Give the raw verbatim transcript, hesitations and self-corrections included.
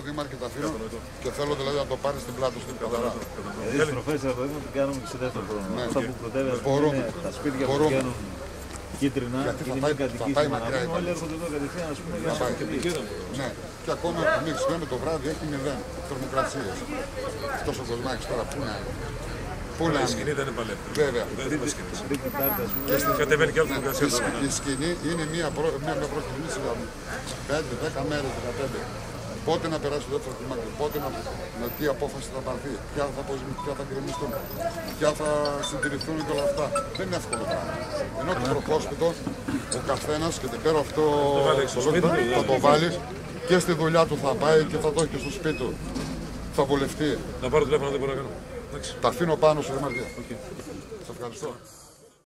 δήμαρχε τα αφήνω και θέλω δηλαδή να το πάρει στην πλάτη στην καθαρά. Δηλαδή τις τροφές από εδώ την κάνουμε και σε δεύτερο χρόνο. Ναι. Αυτά που προτείνει Μπορούμε. τα σπίτια που Μπορούμε. βγαίνουν κίτρινα Γιατί και θα είναι πάει, μια θα πάει κατοικία μακριά η όλοι έρχονται εδώ κατευθείαν ας πούμε για να σκεφτεί. Ναι. Και ακόμα εμείς λέμε το βράδυ έχει μηδέν θερμοκρασίες. Αυτός ο κοσμάκης τώρα πού να είναι. Πού να Η είναι. σκηνή δεν είναι παλεύει. Βέβαια. Τρίτη Τάρτη ας πούμε. Κατεβαίνει και άλλο Ναι, θερμοκρασία. η σκηνή- Η σκηνή είναι μια, προ, μια, μια προκινήση για πέντε δέκα μέρες, δεκαπέντε. Πότε να περάσει το δεύτερο κλιμάκιο, πότε να, με τι απόφαση θα πάρθει, ποια θα, ποια θα γκρεμιστούν, ποια θα συντηρηθούν και όλα αυτά. Δεν είναι εύκολο πράγμα. Ενώ το προχώσπιτο, ο καθένας και την πέρα αυτό θα το βάλει και στη δουλειά του θα πάει και θα το έχει και στο σπίτι του. Θα βολευτεί. Να πάρω τηλέφωνο, δεν μπορώ να κάνω. Τα αφήνω πάνω σε δεμαρτία. Σε ευχαριστώ.